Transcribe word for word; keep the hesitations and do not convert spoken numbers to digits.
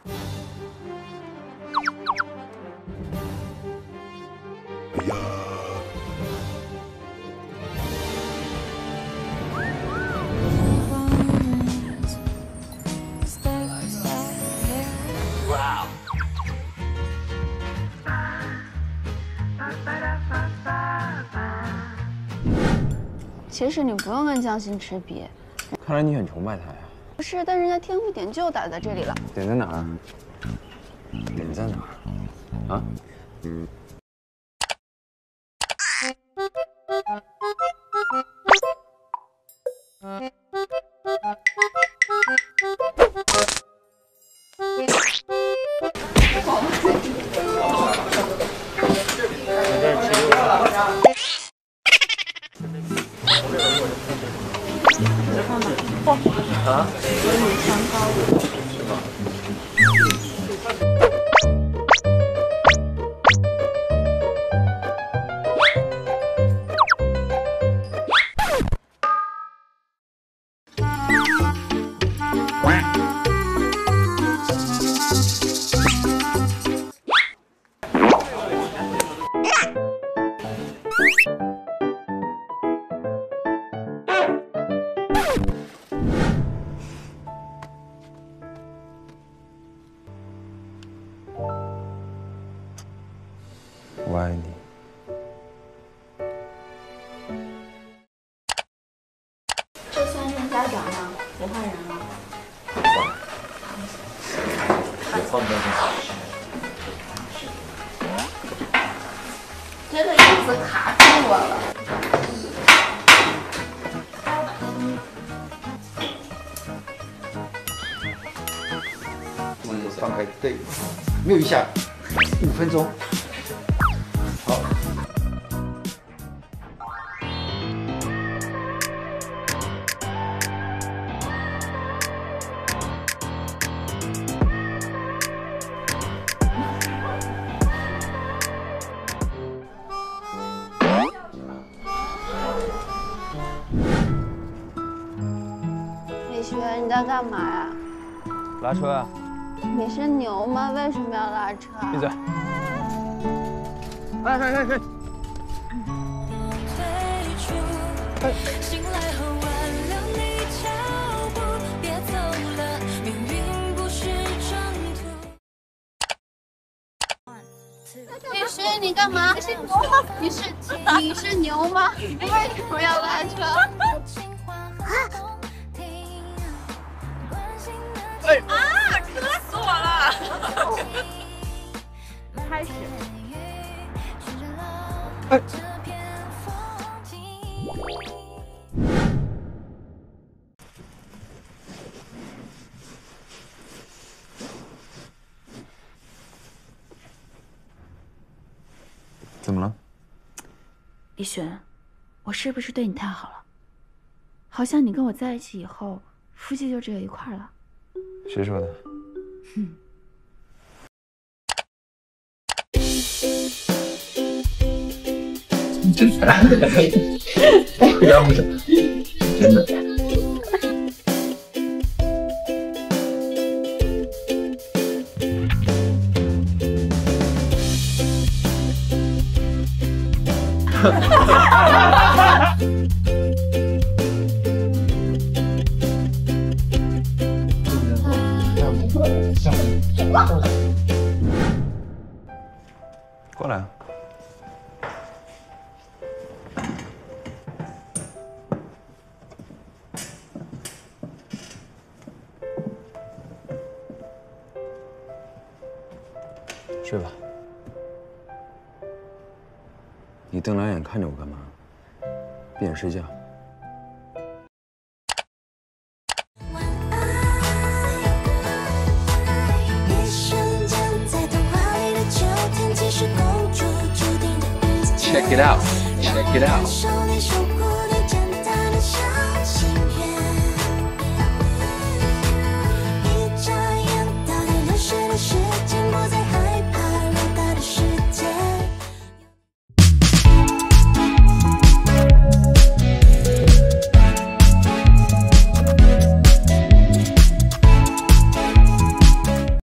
哎呀！哇！ 其实你不用跟江心池比。 看来你很崇拜他呀。 不是，但人家天赋点就打在这里了。 点在哪儿？点在哪儿？啊？啊？所以穿高的是吗？我爱你。 这三任家长呢？不换人了。 别放那个。 这个椅子卡住我了。 放开，对，没有一下，五分钟。好。 李轩，你在干嘛呀？ 拉车啊！ 你是牛吗？为什么要拉车？ 闭嘴！哎哎哎哎！ 律师，你干嘛？你是牛吗？你是你是牛吗？你为什么要拉车？ 哎啊！磕死我了！开始。 哎。 怎么了？ 李璇，我是不是对你太好了？好像你跟我在一起以后，夫妻就只有一块了。 谁说的？ 哼。 真的？要不是真的。哈哈哈哈！ 过来。睡吧。你瞪两眼看着我干嘛？闭眼睡觉。Check it out, check it out.